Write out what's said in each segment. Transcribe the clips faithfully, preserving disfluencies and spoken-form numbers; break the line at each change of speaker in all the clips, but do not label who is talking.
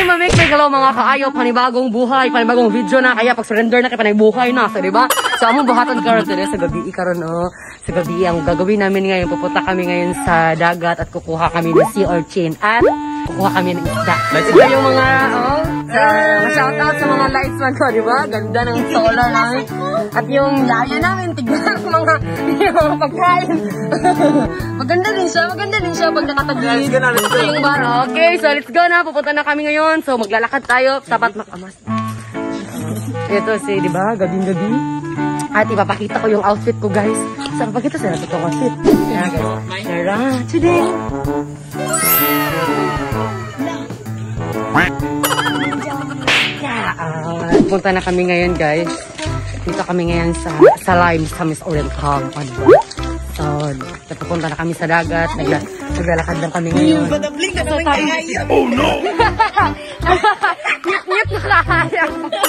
mamik may galaw mga kaayo, panibagong buhay, panibagong video na, kaya pag-surrender na kay panaybuhay na, so diba? So among buhatan karon today sa gabi karon oh. Sa gabi ang gagawin namin ngayon, pupunta kami ngayon sa dagat at kukuha kami ng sea urchin at kukuha kami ng isda. Ito yung mga oh, uh, shout out sa mga lights man ko, diba? Ganda ng solar namin. At yung layo namin, tignan ang mga, yung mga pagkain. Maganda din siya, maganda din siya pag nakatagin. Ito yung bar. Okay, so let's go na. Pupunta na kami ngayon. So maglalakad tayo. Sapat makamas. Ito si, di ba? Gabing-gabi. At ipapakita ko yung outfit ko, guys. So, papakita sa natin itong outfit. Yan, guys. Tara, today. Yeah, uh, punta na kami ngayon, guys. Dito kami ngayon sa sa Lime, sa Miss Oriental. So, pupunta na kami sa dagat. Nagla naglalakad lang kami ngayon.
Oh no!
Nyat-nyat na kaya.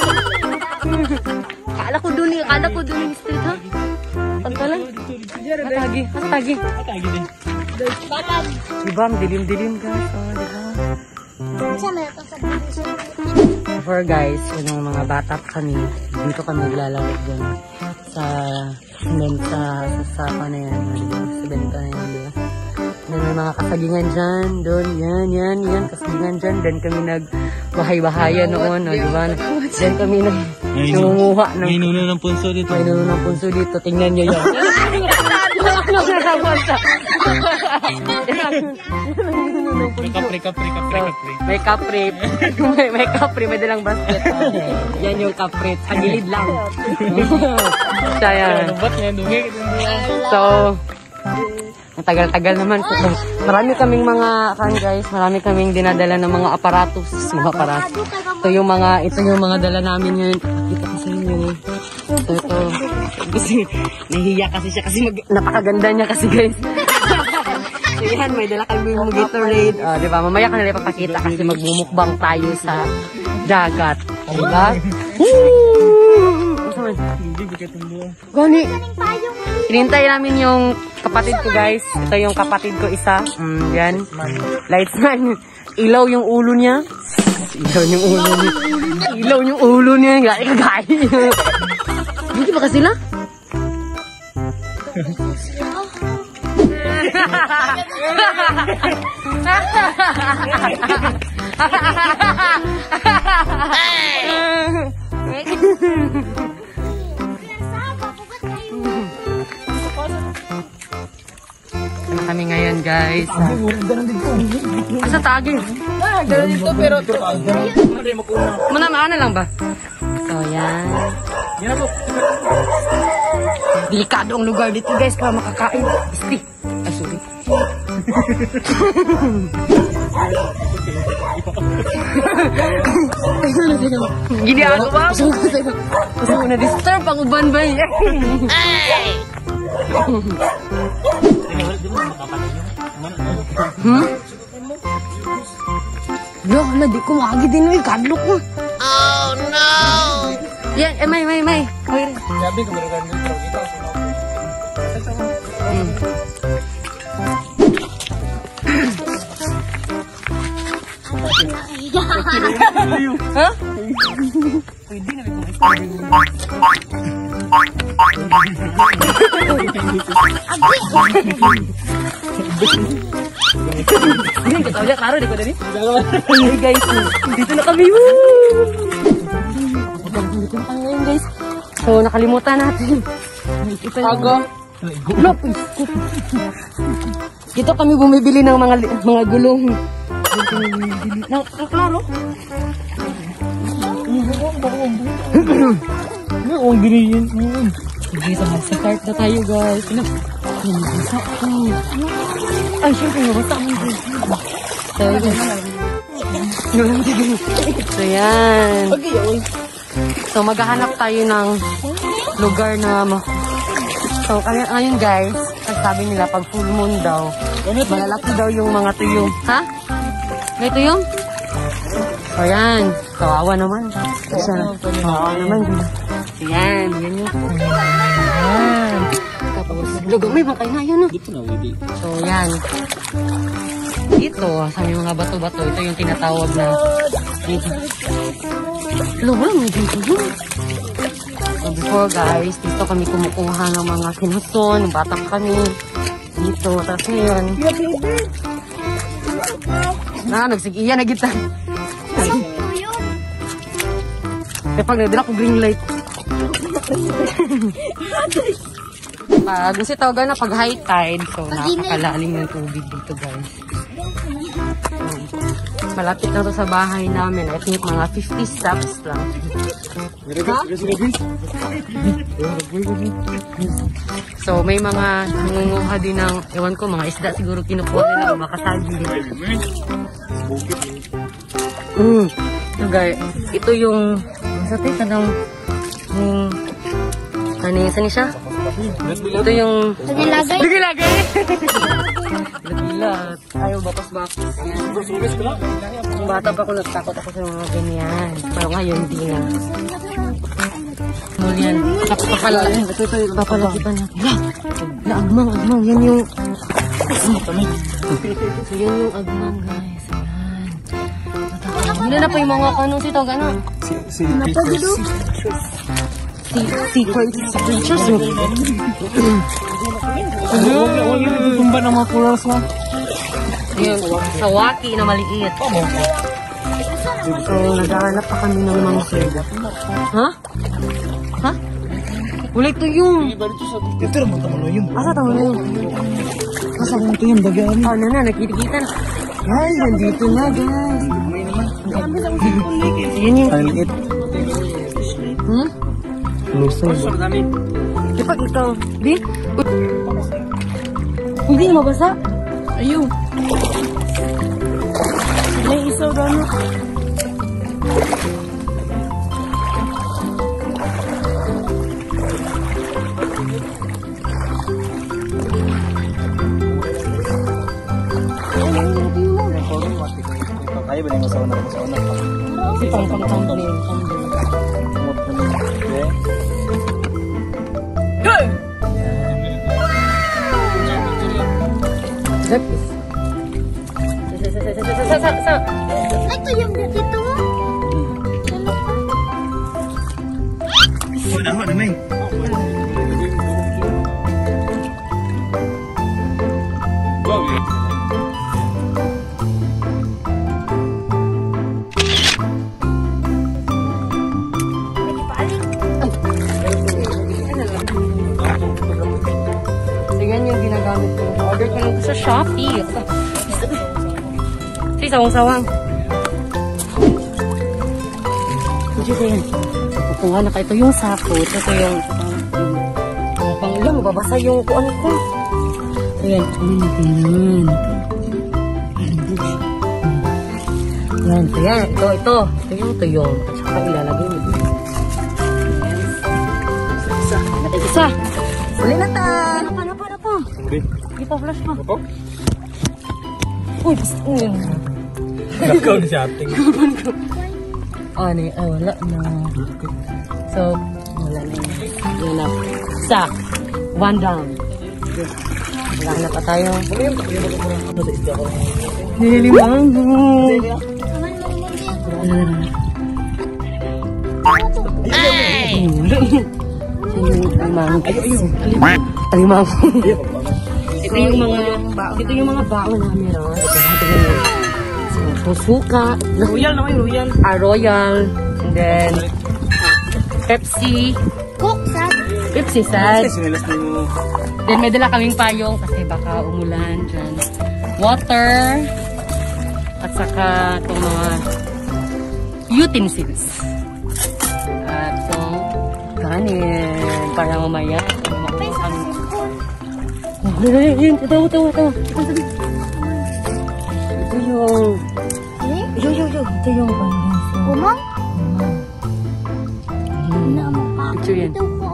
Kala ko dun eh. Kala ko dun yung street, ha? Pagkalan? Katagi. Katagi.
Katagi din.
Diba? Ang dilim-dilim, guys. Oh, diba? Before, guys, yun yung mga bata kami. Dito kami naglalaro dyan. Sa cement, sa sa sa na yan. Sa benta na yan, diba? Then may mga kasagingan dyan. Doon, yan, yan, yan. Kasagingan dyan. Then kami nag-bahay-bahayan noon, no, diba? Then kami nag nangunguha ng...
May nuno ng punso dito.
May nuno ng punso dito. Tingnan nyo yan.
May kapre, kapre, kapre, kapre.
May kapre. may, may kapre, may dalang basket. Yan yung kapre. Sa gilid lang. Siya yan. So, ang tagal-tagal naman. So, marami kaming mga, kan guys, marami kaming dinadala ng mga aparatos. Mga aparatos. Ito yung mga, ito yung mga dala namin ngayon. Pakita ko sa inyo. Ito, ito. Kasi, nahihiya kasi siya. Kasi mag, napakaganda niya kasi, guys. So, yan, may dala kami yung Gatorade. Uh, diba? Mamaya ka nila ipapakita kasi magmumukbang tayo sa dagat. Diba? Gani. Inintay namin yung kapatid ko, guys. Ito yung kapatid ko isa. Mm, yan. Lightsman. Ilaw yung ulo niya. Ilaw yung ulo niya. Ilaw yung ulo niya. Gaya kagaya. Hindi ba ka sila? Ano kami ngayon, guys? Asa tagi? Ah, ganun dito pero mana-mana lang ba? So, yan. Delikado ang lugar dito, guys, para makakain. Isti. Ay, sorry. Gini ako ba? Kasi mo na-disturb ang uban ba yun? Hmm? Yo, hala, di ko makagi din yung kadlok mo. Oh, no! Yan, eh, may, may, may.
Sabi ko, meron dito.
Hmm. Ha? Pwede na rin Hindi ka tahu lihat laro deh dari. Hey guys, dito na kami. Dito na kami ngayon, guys. So nakalimutan natin. Aga. Dito kami bumibili ng mga mga gulong. Nang klaro.
Ano ang giniin?
Sige, sa start na tayo, guys. Ano? Ay, syempre, nabasa mo yung So, yan. So, maghahanap tayo ng lugar na so, ayun, guys. Sabi nila, pag full moon daw, malalaki daw yung mga tuyong. Ha? May tuyong? So, yan. Kawawa naman. Kasi, kawawa naman. So, yan. Yan yung. Yan. Tapos, lugaw. May bangkay na yun.
Dito na, hindi.
So, yan. Dito, sa mga bato-bato, ito yung tinatawag na dito. Hello, wala mo dito. So before guys, dito kami kumukuha ng mga kinuton, ng bata kami. Dito, tapos ngayon. Na, nagsigiya na kita. Kapag nagdala ko green light. Pag kasi tawagan na pag high tide, so napakalalim ng tubig dito guys. So, malapit na to sa bahay namin. I think mga fifty steps lang. Ha? So may mga nangunguha din ng, ewan ko, mga isda siguro kinukuha nila ng makasagi. Mm. So guys, ito yung, sa tayo tanong, yung, ano yung sani siya? Ito yung...
Nagilagay?
Nagilagay! Nagilat. Ayaw bakas-bakas. Yung bata pa ko, nagtakot ako sa mga ganyan. Pero ngayon, hindi na. Mul yan. Papalakin. Ito, ito, papalaki pa natin. Na, agmang, agmang. Yan yung... So, yan yung agmang, guys. Ayan. Hindi na po yung mga kanong sitaw, gano'n.
Napagdo.
Secret creatures.
Huwag yung tutumba ng mga colors mo.
Ayun, sawaki na maliit. So, naghahanap pa kami ng mga sida. Ha? Ha? Ulit to yung...
Ito naman tama na yun.
Asa tama na yun?
Asa naman ito yung dagaan.
Oh, na na, nakikita na. Yan, nandito na, guys. Yan yung...
Ang liit.
Hmm?
Luso.
Di pag ito, di? Hindi na mabasa? Ayun. May isaw gano.
Kaya ba na yung masawa na masawa na?
Si pang pang pang pang pang Sa sa sa.
Ito yung dito.
Wala mo na may. Wow.
So yan yung ginagamit ko. Order ko lang sa Shopee. Si sawang-sawang. Medyo ko yan. Kukuha na ka. Ito yung sako. Ito yung... Yung pang ilang. Mababasa yung kuan ko. Ayan. Ano natin yan? Yan. Ito yan. Ito. Ito. Ito yung tuyo. At saka ilalagay mo. Isa. Natin isa. Uli na ta. Ano pa? Ano pa? Ano pa? Hindi pa flash pa.
Ako?
Uy, basta ko yun.
Nakaw na siya ating.
Ah, ni, ah, wala na. So, wala na. Yun na. Isa. One down. Wala na pa tayo. Nilimang. Ay! Alimang. Alimang. Ito yung mga ito yung mga baon namin, no? So, suka.
Royal naman, royal.
Ah, Royal. And then, Pepsi.
Cook, sad.
Pepsi, sad.
Sinilas na mo.
Then, may dala kaming payong kasi baka umulan dyan. Water. At saka itong mga utensils. At itong kanin. Para mamaya. Makuha kami. Yun, ito, ito, ito. Ito yung... Yo, yo, yo. Ito yung...
Umang?
Umang. Ito yan.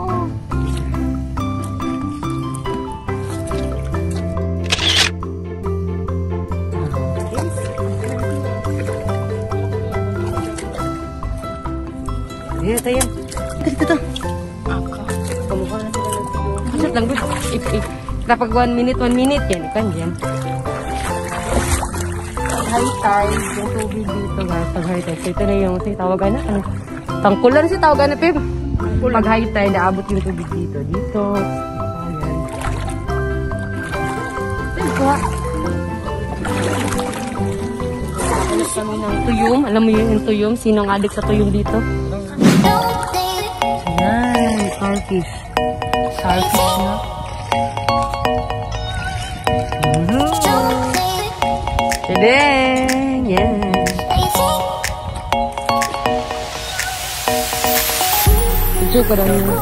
Ayan, ito yan. Ito, ito, ito. Kamukha na sila ng tiyo. Kasat lang ba? Kapag one minute, one minute, yan. Ikan yan. High tide, yung tubig dito, guys. Pag high tide. So ito na yung, say, tawagan na, ano, tangkulan si tawagan na, Pim. Pag high tide, naabot yung tubig dito. Dito. Ayan. Ito. Hanap kami ng tuyong. Alam mo yun yung tuyong? Sinong adik sa tuyong dito? Ayan, starfish. Starfish na. Tadang! Yan. Ito ka lang yun.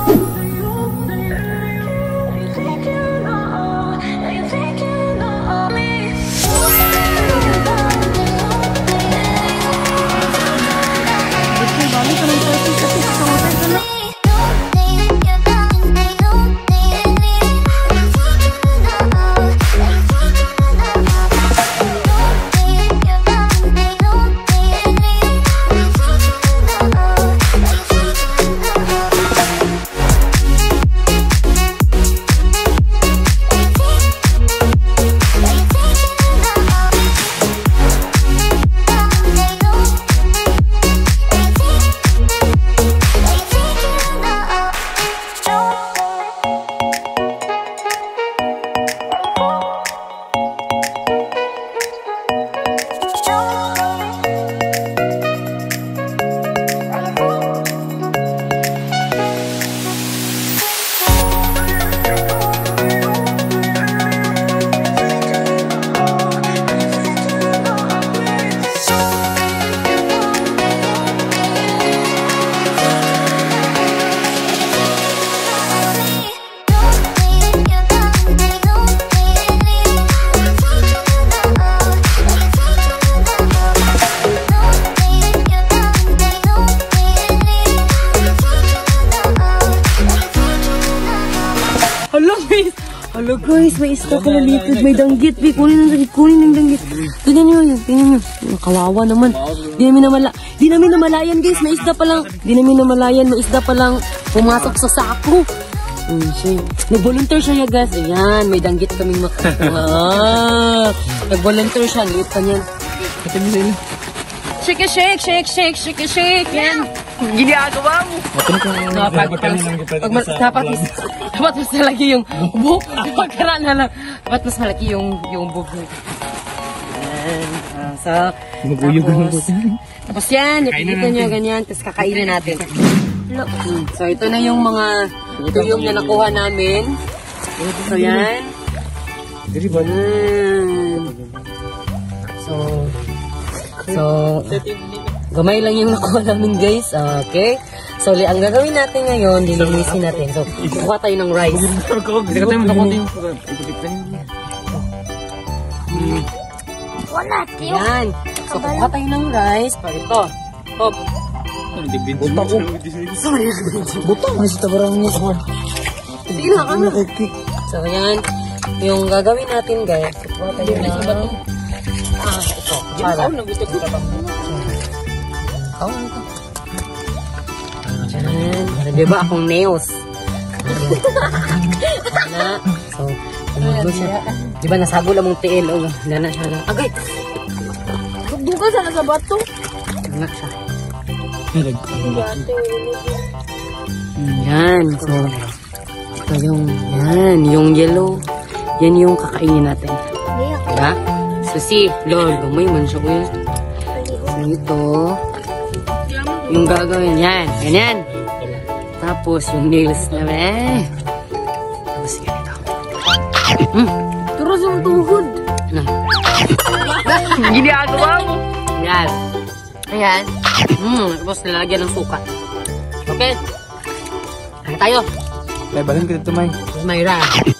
Hello guys, may isda pala dito, may danggit, Bi. Kunin ng danggit, kunin ng danggit. Tingnan nyo yun, tingnan nyo. Kawawa naman. Di namin namala, di namin namalayan guys, may isda pa lang. Di namin namalayan, may isda pa lang pumasok sa sako. Um, siya, nag-volunteer siya ya guys. Ayan, may danggit kaming makakuha. Nag-volunteer siya, liit pa niyan. Shake, shake, shake, shake, shake, shake. Yan. Ginagawa mo. Dapat, pag mas, dapat mas, dapat mas malaki yung buhok. Pagkaraan na lang. Dapat mas malaki yung, yung buhok. Yan. Uh, so, tapos, tapos yan, nakikita nyo ganyan, tapos kakainin natin. So, ito na yung mga tuyong na nakuha namin. So, yan. Yan. So, so, gamay lang yung nakuha namin guys. Okay. So, ang gagawin natin ngayon, dilinisin natin. So, kuha tayo ng rice.
Wala, tiyo.
Yan. So, kuha tayo ng rice. Para ito. Hop. Buta ko. Sorry. Buta. Masih tabarang niya. Sige na, ano? So, yan. Yung gagawin natin guys, kuha tayo ng... Ah, ito. Para. Oh, ito. Diyan. Diba akong nails? Na. So, tumagod siya. Diba nasagol among tiil. O, dana siya na. Agay!
Duga sana sa bato.
Dana siya. Yan. So, ito yung, yan, yung yellow. Yan yung kakainin natin. Diba? So, si, lol, may man siya ko yun. So, ito. Yung gagawin yan. Ganyan. Tapos yung nails na eh. Tapos ganito. Hmm.
Terus yung tuhod.
Ano? Ginagawa mo. Yan. Ayan. Hmm. Tapos lalagyan ng suka. Okay. Kaya tayo.
Lebalin kita tumay.
Mayra.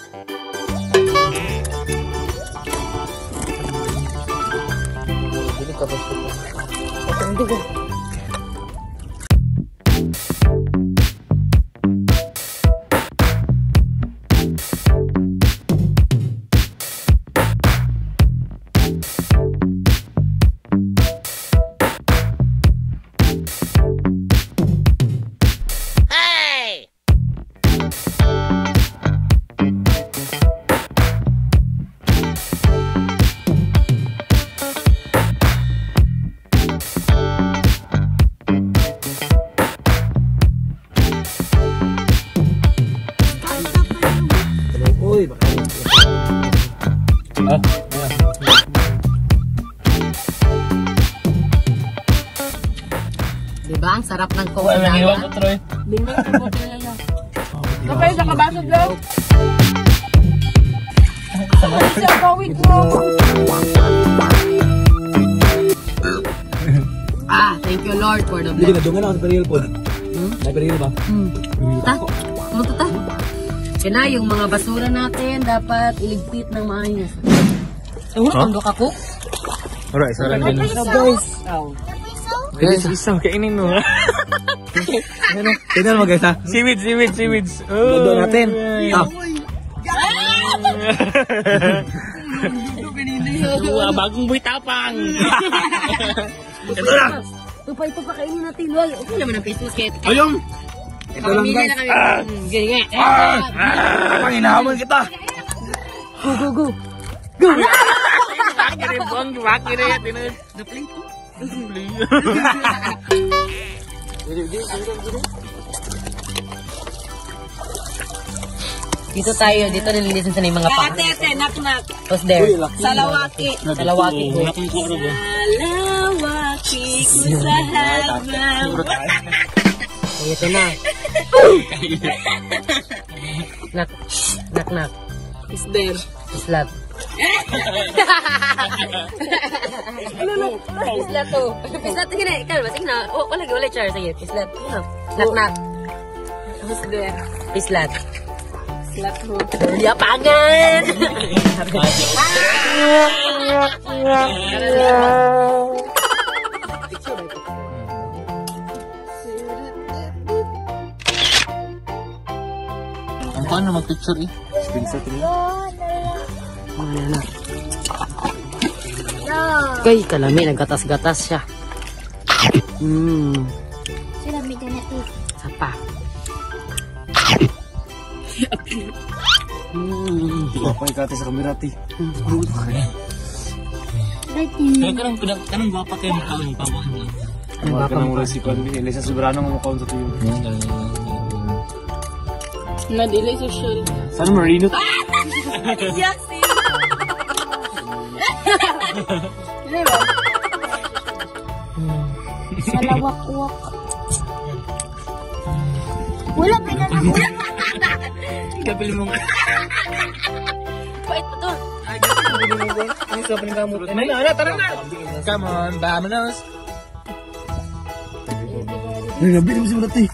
Dili ka ba? Hindi ko. Diba? Ang sarap ng coke.
Wala nang iwan ko, Troy.
Bingay ka po kaya. Kapay sa kabasod daw. Siya kawit mo.
Ah, thank you Lord for the
Hindi
blessing.
na, dungan ako sa peril po.
Hmm?
May peril ba?
Hmm. Ta? Muto ta? Kaya yung mga basura natin dapat iligpit ng maayos. Siguro
Huh?
kung ka ko?
Alright, sarang din.
Guys! Guys, isang kainin mo ha. Tignan mo guys ha.
Seaweed, seaweed, seaweed.
Dodo natin. Ah.
Wah, bagong buhay tapang.
Ito lang! Ito pa, ito pa kainin natin. Loy, okay naman ang Facebook kit.
Ayong! Ito lang
Pamilya
guys.
na kami. Hmm, Gini nga.
Panginahaman kita.
Go, go, go.
Bakit buang, bakit rin. Tinag.
Napling ko. Dito tayo, dito nililisan sa na yung mga pa.
Ate, ate, nak, nak.
What's there?
Salawaki.
Salawaki ko.
Salawaki ko sa hagman.
Ay, ito na. Nak, nak, nak.
Is there?
Islat. Islat to. Islat to gina. Ikaw, sige na. Oh, wala, wala, char. Sige, islat. Nak, nak.
Is there?
Islat.
Slat ho.
Yapangan!
Ang paano mag-picture eh?
Screenshot niya.
Kay, kalami, naggatas-gatas siya. Hmm,
Sila may ganito.
sapa. Hmm.
Papay kati sa kamera ti.
Kaya karang pinag kanang guwapa kayo ng kalang pamang.
Mga ka nang resipan. Elisa Sobrano ng mukha sa tuyo.
Nadili social.
Sana marino?
Yaksi. Diba? Salawak-wak. Wala pa na ako.
Kapili mo nga.
Pait pa to.
Ang isa pa ng gamot. Ano na, ano, tara na. Come on, vamonos.
Ay, nabili mo si Marati.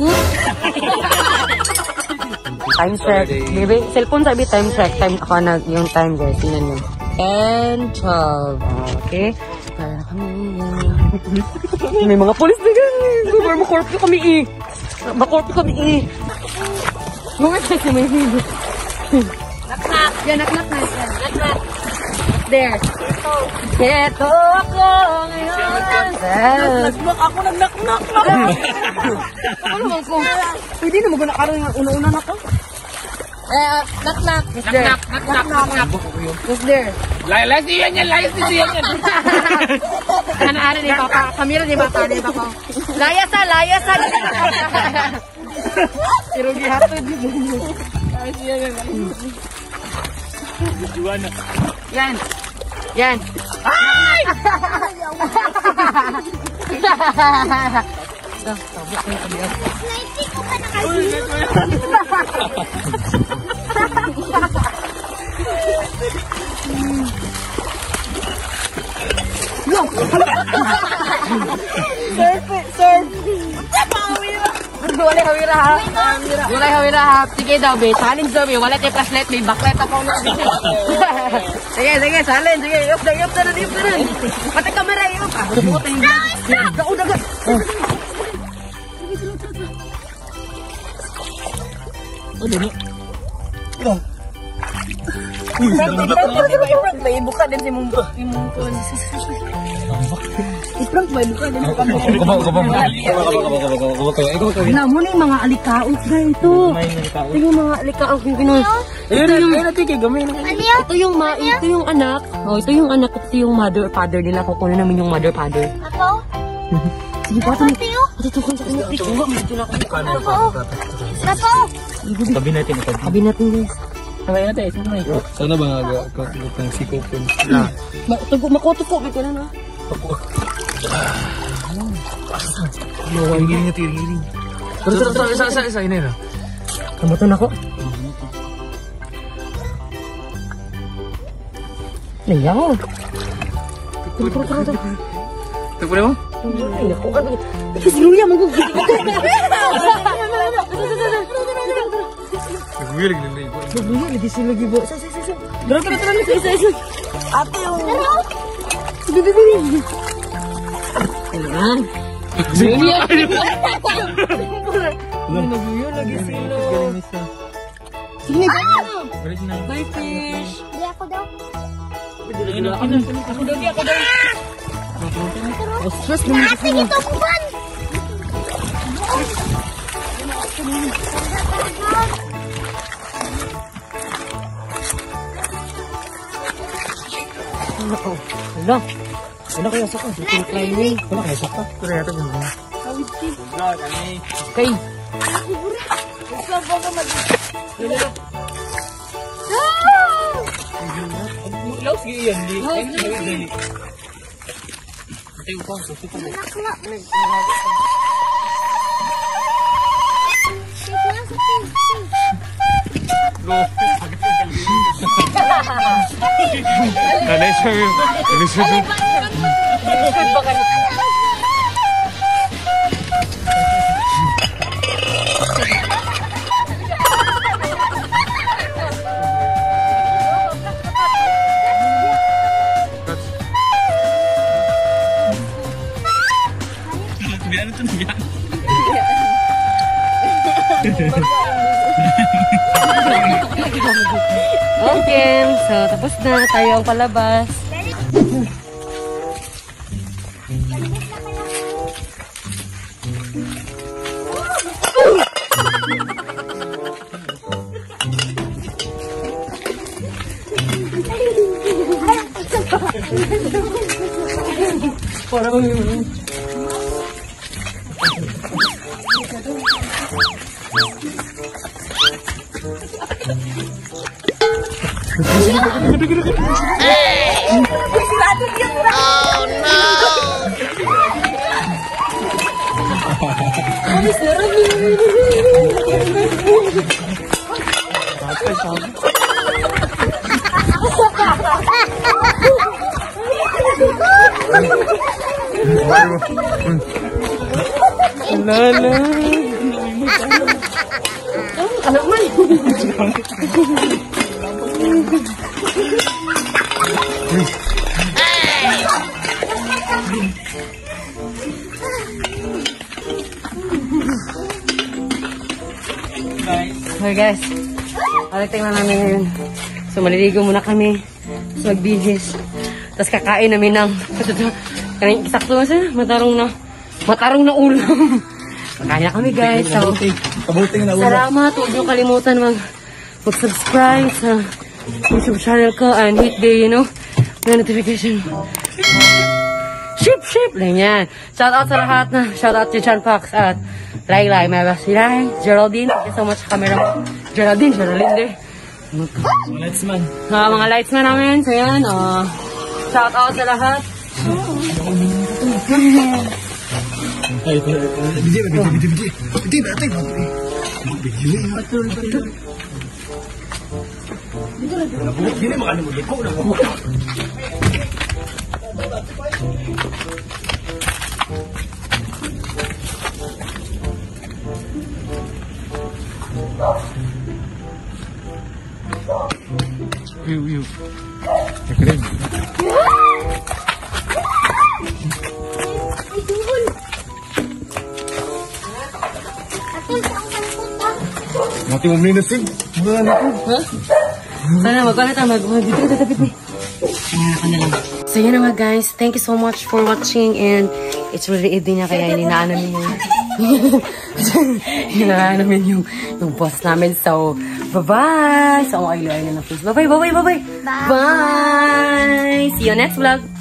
Time check. Baby, cellphone sabi time check. Time ako na yung time guys. Tingnan nyo. ten, twelve. Okay. Para na kami. May mga polis na ganyan. Gubar, makorpyo kami eh. Makorpyo kami eh. Mga kasi may video.
Nak-nak. Yan, nak-nak na. Yan, nak-nak.
There. Ito ako ngayon.
Nag-knock ako, nag-knock-knock.
Ano naman ko? Hindi naman ko nakaroon yung una-una na ko. Eh, knock-knock. Who's there?
Nak-nak.
Who's there?
Layas siya yan, layas siya yan.
Ano-ano ni Papa? Kamira ni Papa ni Papa. Layas sa, layas sa. Irugi hatod. Yan. Yan. Ay!
Surf, surf.
Wala hawira ha. Wala hawira ha. Sige daw be. Challenge daw be. Wala tayo flashlight be. Backlight ako na. Sige, sige. Challenge. Sige. Iyop na, iyop na na. Iyop na na. Pati kamera iyop. Ah, bubuot na yung vlog. Daog agad.
Oh, dali.
I-prank ba? Ibuka din si mong imong kon. I-prank ba? Ibuka din si mong
Kabang, kabang. Kabang, kabang.
Alam mo na yung mga alikaot na ito. Ito yung mga alikaot yung Pinoy.
Ayun, ayun, ayun, natin kay gamay.
Ito yung ma, ito yung anak. Oh, ito yung anak, ito yung mother, father nila. Kukunin namin yung mother, father.
Ako?
Sige pa, ito. Matutukan sa kanya. Ito nga, medyo na ako.
Ako? Ako?
Tabi natin ito.
Sabi natin guys.
Sabay natin, isang may. Sana ba nga kakot ng sikopon?
Ma, tugo, makoto ko. May kailan na.
Giring niya, giring. Terus, terus, terus, isa, isa, isa, ini na.
Kamuton ako. Nayaw. Turo, turo, turo.
Ito po mo?
Ay, naku. Ito si Luya, mag-
Nagwilig na lang.
Luya, lagi si lagi bo. Sa, sa, sa, sa. Tara, tara, tara. Isa, isa, isa. Ate, oh. Sige, sige, sige. Ano ba? Luya. Luya, lagi sila. Sige, galing. Bye, fish.
Di ako daw.
Ako daw, di ako daw. Stress naman kasi mo.
Ito buwan!
Ano? Wala. Wala kaya saka. Ito climbing. Wala kaya saka.
Pero yata yung mga.
Okay.
Gusto ko ko mag...
Laos sige yan. Di. Ay, hindi, hindi.
Nanay siya yun. Nanay siya yun.
Biar itu nih.
Okay. So, tapos na. Tayo ang palabas. Parang yun. Lala. Anak man. Okay guys, parating na namin ngayon. So maliligo muna kami. So magbihis. Tapos kakain namin ng kanina sakto na siya, matarong na matarong na ulam. Kaya kami guys. So salamat, huwag niyo kalimutan mag mag-subscribe sa YouTube channel ko and hit the, you know, the notification. Ship, ship! Lang yan. Shout out sa lahat na. Shout out to Chan Fox at Laylay, Mabas, Silay, Geraldine. Thank you so much sa camera. Geraldine, Geraldine din.
Lightsman.
Uh, mga lightsman namin. So yan. Uh, shout out sa lahat.
Ay, biji, biji, biji, biji. Biji, biji, biji. Betul, betul. Gini makan mo, liko na mo.
View, view. Keren. Mati mo minus eh. Mula na po.
Ha? Sana magkala tayo. Mag-dito ka tatapit ni. So yun na mga guys. Thank you so much for watching. And it's really evening na kaya ininaan namin yung ininaan namin yung, yung boss namin. So, bye-bye! So, okay, liwain na ng face. Bye-bye, bye-bye, bye-bye! Bye! See you next vlog!